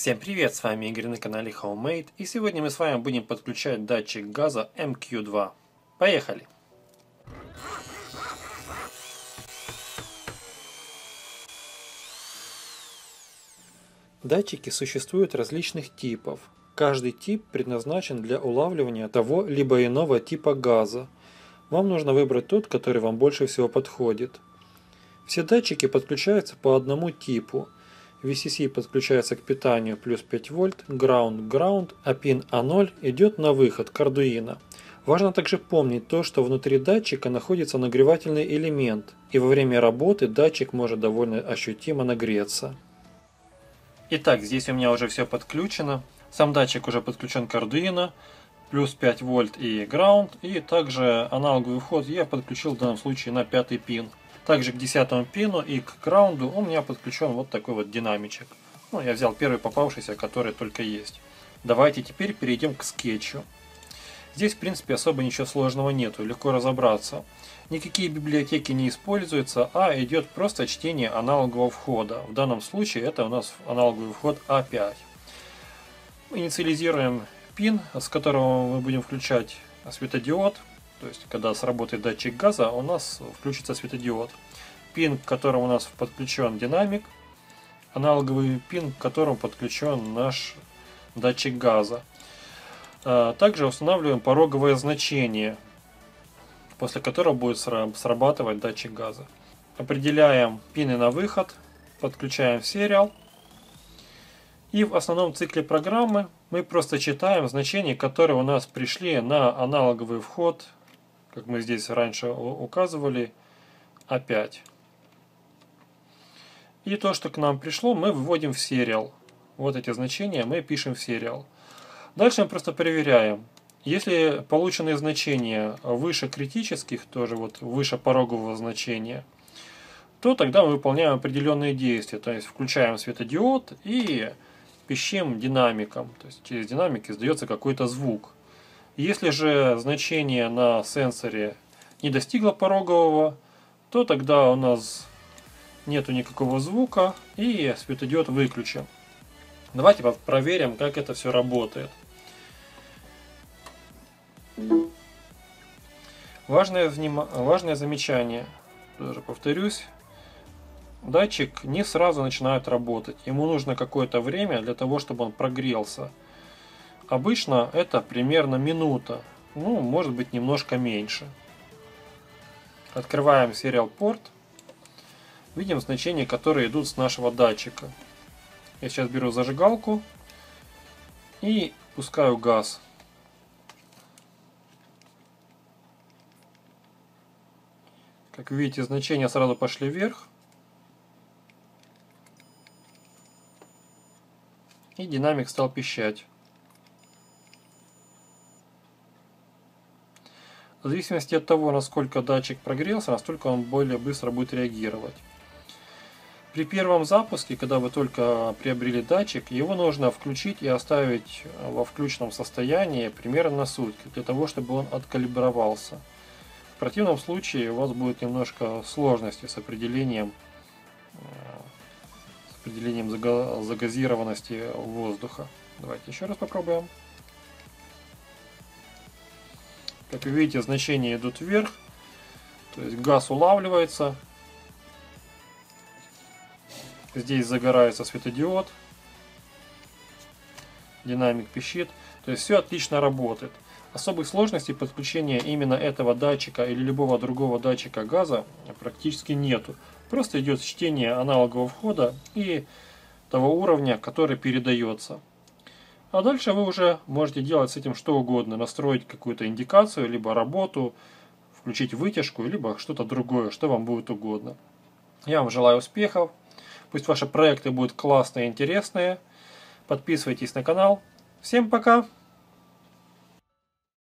Всем привет, с вами Игорь на канале Homemade, и сегодня мы с вами будем подключать датчик газа MQ2. Поехали! Датчики существуют различных типов. Каждый тип предназначен для улавливания того либо иного типа газа. Вам нужно выбрать тот, который вам больше всего подходит. Все датчики подключаются по одному типу. VCC подключается к питанию плюс 5 вольт, Ground к Ground, а пин А0 идет на выход к Arduino. Важно также помнить то, что внутри датчика находится нагревательный элемент, и во время работы датчик может довольно ощутимо нагреться. Итак, здесь у меня уже все подключено. Сам датчик уже подключен к Arduino, плюс 5 вольт и Ground, и также аналоговый вход я подключил в данном случае на 5-й пин. Также к 10-му пину и к граунду у меня подключен вот такой вот динамичек. Я взял первый попавшийся, который только есть. Давайте теперь перейдем к скетчу. Здесь в принципе особо ничего сложного нету, легко разобраться. Никакие библиотеки не используются, а идет просто чтение аналогового входа. В данном случае это у нас аналоговый вход А5. Инициализируем пин, с которого мы будем включать светодиод. То есть, когда сработает датчик газа, у нас включится светодиод. Пин, к которому у нас подключен динамик. Аналоговый пин, к которому подключен наш датчик газа. Также устанавливаем пороговое значение, после которого будет срабатывать датчик газа. Определяем пины на выход, подключаем в сериал. И в основном цикле программы мы просто читаем значения, которые у нас пришли на аналоговый вход, как мы здесь раньше указывали, А5. И то, что к нам пришло, мы выводим в сериал. Вот эти значения мы пишем в сериал. Дальше мы просто проверяем. Если полученные значения выше критических, тоже вот выше порогового значения, то тогда мы выполняем определенные действия. То есть включаем светодиод и пищим динамиком. То есть через динамик издается какой-то звук. Если же значение на сенсоре не достигло порогового, то тогда у нас нету никакого звука и светодиод выключим. Давайте проверим, как это все работает. Важное замечание, тоже повторюсь, датчик не сразу начинает работать. Ему нужно какое-то время для того, чтобы он прогрелся. Обычно это примерно минута, может быть немножко меньше. Открываем serial порт. Видим значения, которые идут с нашего датчика. Я сейчас беру зажигалку и пускаю газ. Как видите, значения сразу пошли вверх. И динамик стал пищать. В зависимости от того, насколько датчик прогрелся, настолько он более быстро будет реагировать. При первом запуске, когда вы только приобрели датчик, его нужно включить и оставить во включенном состоянии примерно на сутки, для того, чтобы он откалибровался. В противном случае у вас будет немножко сложности с определением загазированности воздуха. Давайте еще раз попробуем. Как вы видите, значения идут вверх, то есть газ улавливается. Здесь загорается светодиод, динамик пищит, то есть все отлично работает. Особых сложностей подключения именно этого датчика или любого другого датчика газа практически нету. Просто идет чтение аналогового входа и того уровня, который передается. А дальше вы уже можете делать с этим что угодно, настроить какую-то индикацию, либо работу, включить вытяжку, либо что-то другое, что вам будет угодно. Я вам желаю успехов, пусть ваши проекты будут классные и интересные. Подписывайтесь на канал. Всем пока!